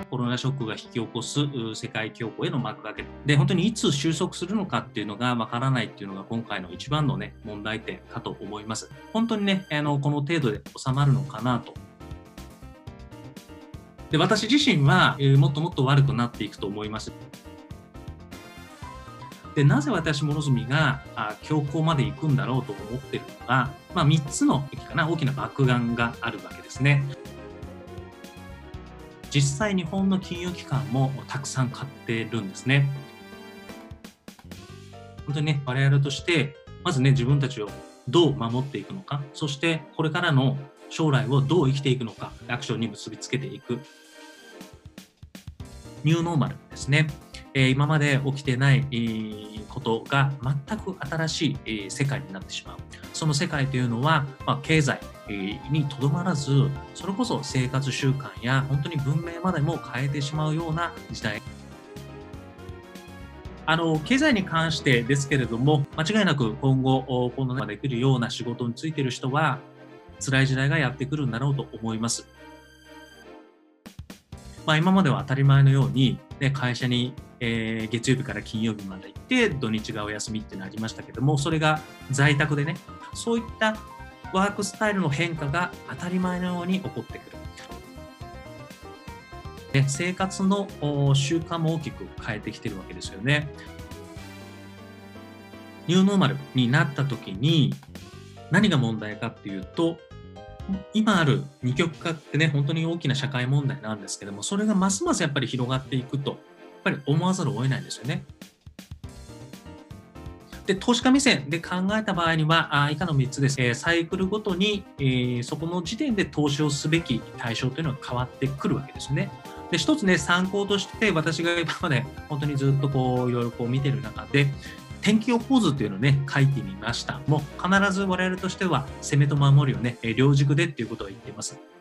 コロナショックが引き起こす世界恐慌への幕開けで、本当にいつ収束するのかっていうのがわからないっていうのが今回の一番のね、問題点かと思います。本当にね、この程度で収まるのかなと。で、私自身は、もっともっと悪くなっていくと思います。で、なぜ私、諸角が恐慌まで行くんだろうと思っているのが、3つの大きな爆眼があるわけですね。実際、日本の金融機関もたくさん買ってるんですね。本当にね、我々として、まずね、自分たちをどう守っていくのか、そしてこれからの将来をどう生きていくのか、アクションに結びつけていく。ニューノーマルですね。今まで起きてないことが全く新しい世界になってしまう。その世界というのは、経済にとどまらず、それこそ生活習慣や本当に文明までも変えてしまうような時代。経済に関してですけれども、間違いなく今後、この中できるような仕事に就いている人は、辛い時代がやってくるんだろうと思います。今までは当たり前のように、ね、会社に、月曜日から金曜日まで行って、土日がお休みっていうのがありましたけども、それが在宅でね、そういったワークスタイルの変化が当たり前のように起こってくる。で、生活の習慣も大きく変えてきてるわけですよね。ニューノーマルになった時に、何が問題かっていうと、今ある二極化ってね、本当に大きな社会問題なんですけども、それがますますやっぱり広がっていくと、やっぱり思わざるを得ないんですよね。で、投資家目線で考えた場合には、以下の3つです。サイクルごとに、そこの時点で投資をすべき対象というのが変わってくるわけですね。で、一つね、参考として私が今まで本当にずっといろいろ見てる中で、天気予報図というのをね、書いてみました。もう必ず我々としては攻めと守りをね、両軸でっていうことを言っています。